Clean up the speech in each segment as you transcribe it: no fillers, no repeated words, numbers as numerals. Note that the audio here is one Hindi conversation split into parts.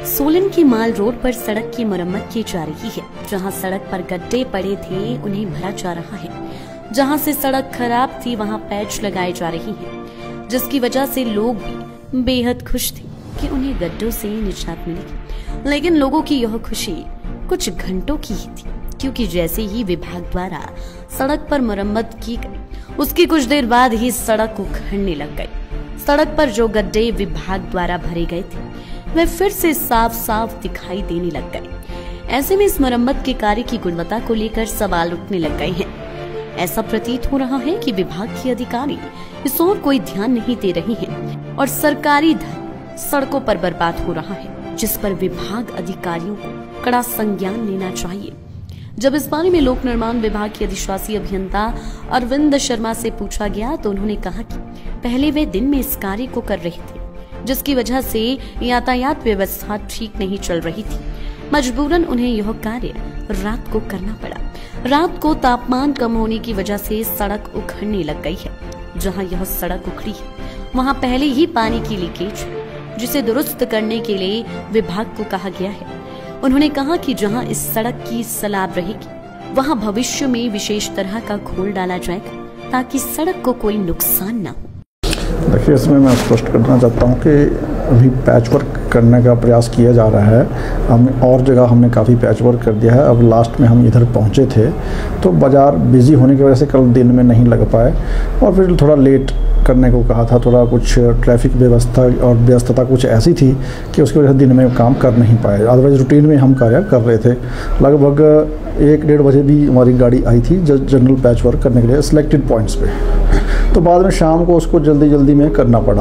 सोलन की माल रोड पर सड़क की मरम्मत की जा रही है। जहां सड़क पर गड्ढे पड़े थे उन्हें भरा जा रहा है। जहां से सड़क खराब थी वहां पैच लगाए जा रही हैं, जिसकी वजह से लोग भी बेहद खुश थे कि उन्हें गड्ढों से निजात मिलेगी। लेकिन लोगों की यह खुशी कुछ घंटों की ही थी, क्योंकि जैसे ही विभाग द्वारा सड़क पर मरम्मत की गई उसकी कुछ देर बाद ही सड़क उखड़ने लग गई। सड़क पर जो गड्ढे विभाग द्वारा भरे गए थे वे फिर से साफ साफ दिखाई देने लग गए। ऐसे में इस मरम्मत के कार्य की गुणवत्ता को लेकर सवाल उठने लग गए हैं। ऐसा प्रतीत हो रहा है कि विभाग के अधिकारी इस ओर कोई ध्यान नहीं दे रहे हैं और सरकारी धन सड़कों पर बर्बाद हो रहा है, जिस पर विभाग अधिकारियों को कड़ा संज्ञान लेना चाहिए। जब इस बारे में लोक निर्माण विभाग के अधिशासी अभियंता अरविंद शर्मा से पूछा गया तो उन्होंने कहा कि पहले वे दिन में इस कार्य को कर रहे थे, जिसकी वजह से यातायात व्यवस्था ठीक नहीं चल रही थी। मजबूरन उन्हें यह कार्य रात को करना पड़ा। रात को तापमान कम होने की वजह से सड़क उखड़ने लग गई है। जहां यह सड़क उखड़ी है वहां पहले ही पानी की लीकेज है, जिसे दुरुस्त करने के लिए विभाग को कहा गया है। उन्होंने कहा कि जहां इस सड़क की सलाब रहेगी वहां भविष्य में विशेष तरह का घोल डाला जाएगा ताकि सड़क को कोई नुकसान न हो। देखिए, इसमें मैं स्पष्ट करना चाहता हूँ कि अभी पैच वर्क करने का प्रयास किया जा रहा है। हम और जगह हमने काफ़ी पैच वर्क कर दिया है। अब लास्ट में हम इधर पहुँचे थे तो बाज़ार बिजी होने की वजह से कल दिन में नहीं लग पाए और फिर थोड़ा लेट करने को कहा था। थोड़ा कुछ ट्रैफिक व्यवस्था और व्यस्तता कुछ ऐसी थी कि उसकी वजह से दिन में काम कर नहीं पाए। अदरवाइज रूटीन में हम कार्य कर रहे थे। लगभग 1-1:30 बजे भी हमारी गाड़ी आई थी जनरल पैच वर्क करने के लिए सिलेक्टेड पॉइंट्स पे। तो बाद में शाम को उसको जल्दी में करना पड़ा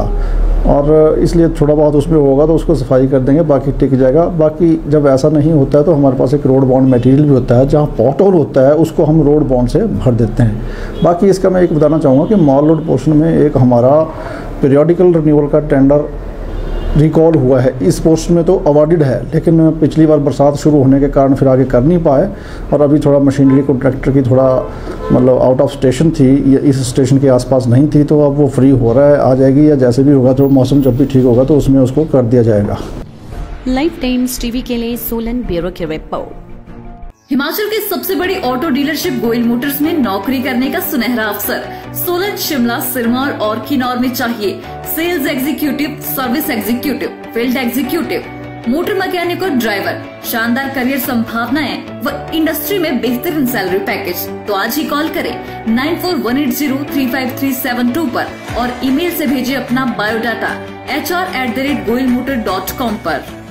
और इसलिए थोड़ा बहुत उसमें होगा तो उसको सफाई कर देंगे, बाकी टिक जाएगा। बाकी जब ऐसा नहीं होता है तो हमारे पास एक रोड बॉन्ड मटेरियल भी होता है, जहाँ पॉट होल होता है उसको हम रोड बॉन्ड से भर देते हैं। बाकी इसका मैं एक बताना चाहूँगा कि मॉल रोड पोर्शन में एक हमारा पीरियोडिकल रिन्यूअल का टेंडर रिकॉल हुआ है। इस पोर्शन में तो अवार्डेड है, लेकिन पिछली बार बरसात शुरू होने के कारण फिर आगे कर नहीं पाए और अभी थोड़ा मशीनरी कॉन्ट्रैक्टर की थोड़ा मतलब आउट ऑफ स्टेशन थी, या इस स्टेशन के आसपास नहीं थी, तो अब वो फ्री हो रहा है, आ जाएगी या जैसे भी होगा तो मौसम जब भी ठीक होगा तो उसमें उसको कर दिया जाएगा। लाइफ टाइम्स टीवी के लिए सोलन ब्यूरो की रिपोर्ट। हिमाचल की सबसे बड़ी ऑटो डीलरशिप गोयल मोटर्स में नौकरी करने का सुनहरा अवसर सोलन, शिमला, सिरमौर और किन्नौर में चाहिए sales executive, service executive, field executive, motor mechanic और ड्राइवर। शानदार करियर संभावनाएं व इंडस्ट्री में बेहतरीन सैलरी पैकेज। तो आज ही कॉल करें 9418035372 पर और ईमेल से भेजिए अपना बायोडाटा hr@goyalmotor.com पर।